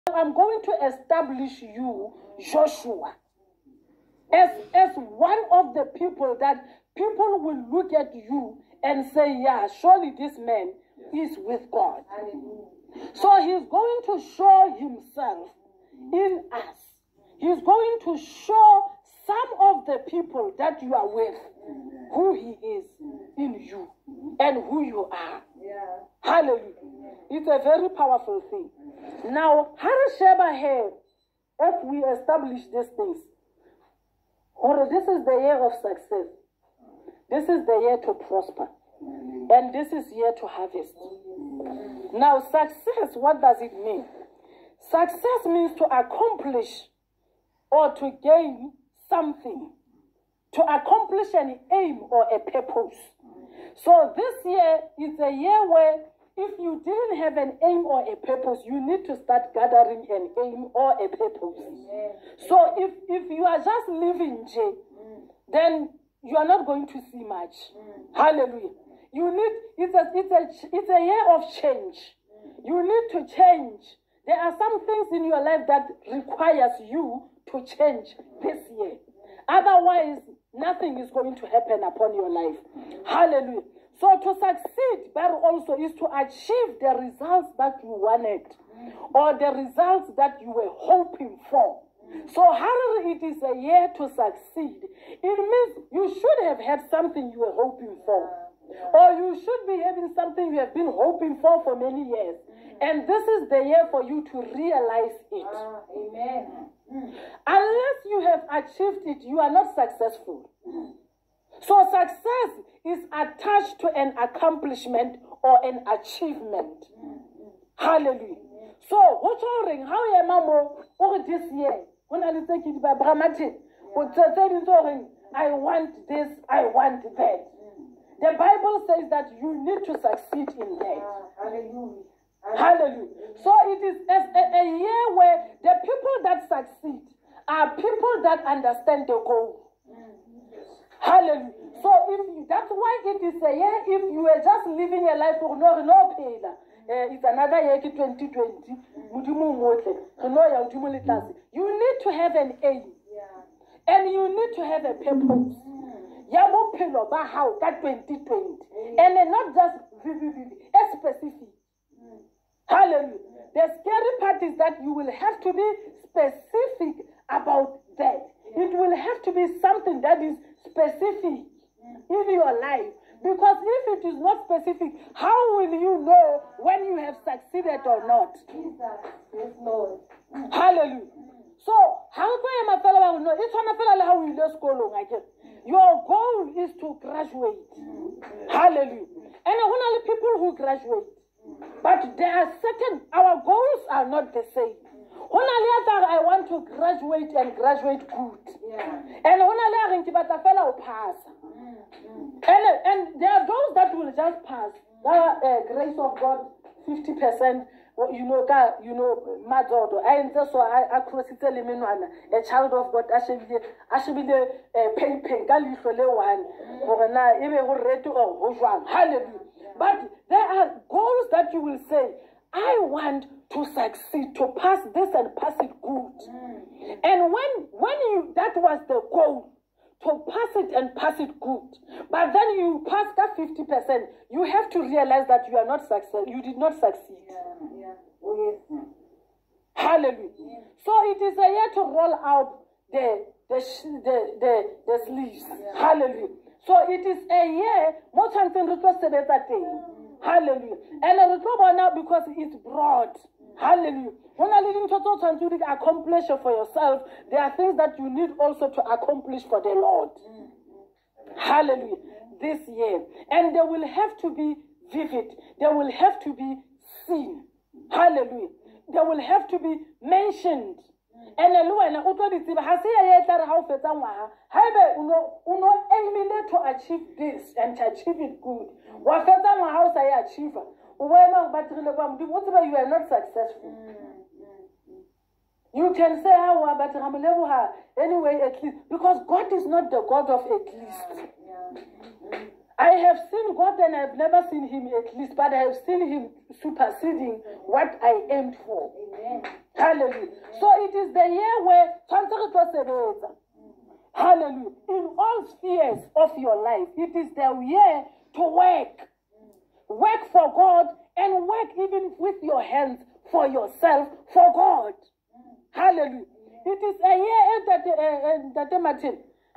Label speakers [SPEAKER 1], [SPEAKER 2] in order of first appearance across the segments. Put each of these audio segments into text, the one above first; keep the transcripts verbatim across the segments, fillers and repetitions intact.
[SPEAKER 1] I'm going to establish you, Joshua, as, as one of the people that people will look at you and say, yeah, surely this man is with God. So he's going to show himself in us. He's going to show some of the people that you are with who he is in you and who you are. Yeah. Hallelujah. It's a very powerful thing. Now, Harisheba here, if we establish these things, or this is the year of success, this is the year to prosper, and this is year to harvest. Now, success, what does it mean? Success means to accomplish or to gain something, to accomplish an aim or a purpose. So this year is a year where if you didn't have an aim or a purpose, you need to start gathering an aim or a purpose. So if, if you are just living, Jay, then you are not going to see much. Hallelujah. You need, it's a, it's a, it's a year of change. You need to change. There are some things in your life that requires you to change this year. Otherwise, nothing is going to happen upon your life. Hallelujah. So to succeed, but also is to achieve the results that you wanted or the results that you were hoping for. So however it is a year to succeed, it means you should have had something you were hoping for. Or you should be having something you have been hoping for for many years. And this is the year for you to realize it. Uh, amen. Unless you have achieved it, you are not successful. So success is attached to an accomplishment or an achievement. Hallelujah. So, what's all how am I over this year? When I take it by Bramati, I want this, I want that. The Bible says that you need to succeed in that. Hallelujah. Hallelujah. So it is a, a, a year where the people that succeed are people that understand the goal. Hallelujah. So if that's why it is a year, if you are just living a life for no no pay, uh, it's another year twenty twenty. You need to have an aim. And you need to have a purpose. twenty twenty. And not just a specific. Hallelujah. The scary part is that you will have to be specific about that. It will have to be something that is specific in your life. Because if it is not specific, how will you know when you have succeeded or not? Yes, Lord. Hallelujah. So, how can my fellow know? It's one fellow how we just go along again. Your goal is to graduate. Hallelujah. And only people who graduate. But there are certain, our goals are not the same. I want to graduate and graduate good. Yeah. And I pass. And, and there are those that will just pass. The uh, grace of God, fifty percent. You know, you know, my daughter. I am just so I I a child of God. I should be I should be the pain pain. Hallelujah. But there are goals that you will say, I want to succeed, to pass this and pass it good. Mm. And when when you that was the goal, to pass it and pass it good. But then you pass that fifty percent, you have to realize that you are not success, you did not succeed. Yeah, yeah. Oh, yes. Hallelujah. Yeah. So it is a year to roll out the the the the, the sleeves. Yeah. Hallelujah. So it is a year, more chance than requested at that day. Hallelujah. And a retro now because it's broad. Hallelujah. When I leading to accomplish for yourself, there are things that you need also to accomplish for the Lord. Hallelujah. This year. And they will have to be vivid. They will have to be seen. Hallelujah. They will have to be mentioned. And Luana Utoditi Hasia how Fetama, however, uno uno aiming to achieve this and to achieve it good. What Fetama house I achieve. Whatever you are not successful. You can say how but anyway at least because God is not the God of at least. I have seen God and I have never seen him at least, but I have seen him superseding what I aimed for. Amen. Hallelujah. So it is the year where hallelujah. In all spheres of your life, it is the year to work. Work for God and work even with your hands for yourself, for God. Hallelujah. It is a year that Martin.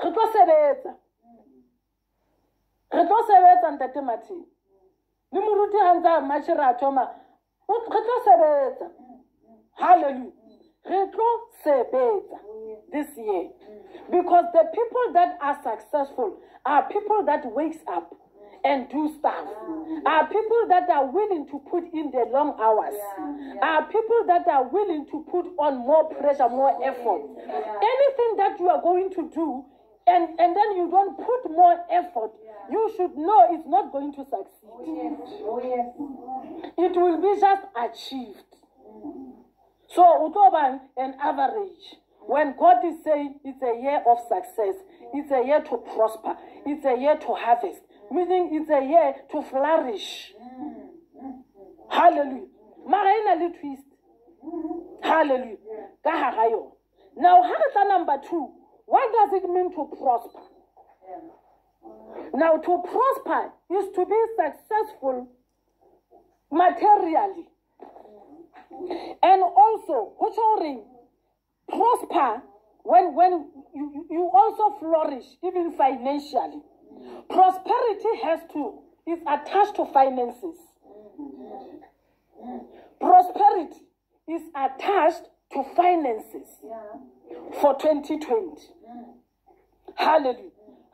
[SPEAKER 1] Hallelujah. This year. Because the people that are successful are people that wakes up and do stuff. Are people that are willing to put in the long hours. Yeah, yeah. Are people that are willing to put on more pressure, more effort. Yeah. Anything that you are going to do and, and then you don't put more effort, yeah. you should know it's not going to succeed. Oh, yes. Oh, yes. It will be just achieved. Mm. So, Utoban, an average. When God is saying it's a year of success, it's a year to prosper, it's a year to harvest, meaning it's a year to flourish. Hallelujah. Marina twist. Hallelujah. Now, how number two? What does it mean to prosper? Now, to prosper is to be successful materially. And also, prosper when, when you, you also flourish, even financially. Prosperity has to, is attached to finances. Prosperity is attached to finances for twenty twenty. Hallelujah.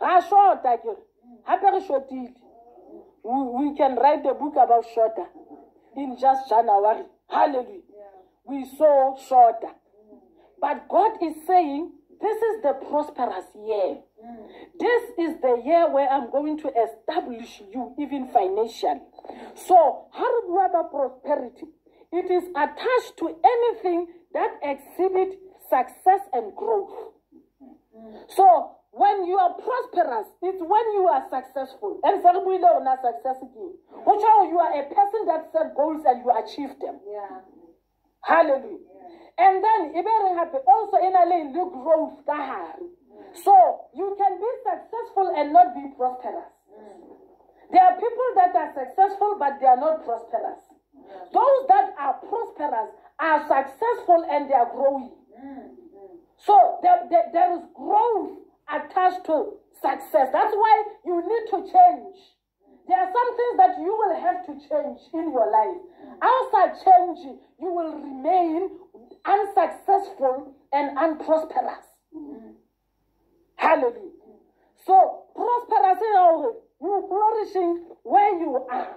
[SPEAKER 1] We can write a book about shorter in just January. Hallelujah. We saw shorter. But God is saying, this is the prosperous year. Mm. This is the year where I'm going to establish you, even financially. So, how do about prosperity? It is attached to anything that exhibits success and growth. Mm. So, when you are prosperous, it's when you are successful. And some people are not successful. Which you are a person that set goals and you achieve them. Yeah. Hallelujah. And then, also in a lane, the growth. So, you can be successful and not be prosperous. There are people that are successful, but they are not prosperous. Those that are prosperous are successful and they are growing. So, there, there, there is growth attached to success. That's why you need to change. There are some things that you will have to change in your life. Outside change, you will remain unsuccessful and unprosperous. Mm-hmm. Hallelujah. So, prosperous, you flourishing where you are.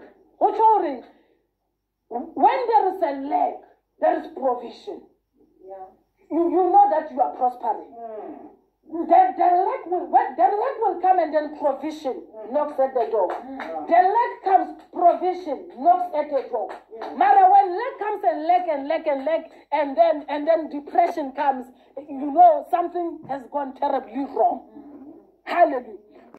[SPEAKER 1] When there is a lack, there is provision. Yeah. You, you know that you are prospering. Mm. The, the, lack will, when, the lack will come and then provision mm. knocks at the door. Mm. The lack comes, provision knocks at the door. Yeah. Matter when lack comes and lack and lack and lack and then and then depression comes, you know something has gone terribly wrong. Mm. Hallelujah.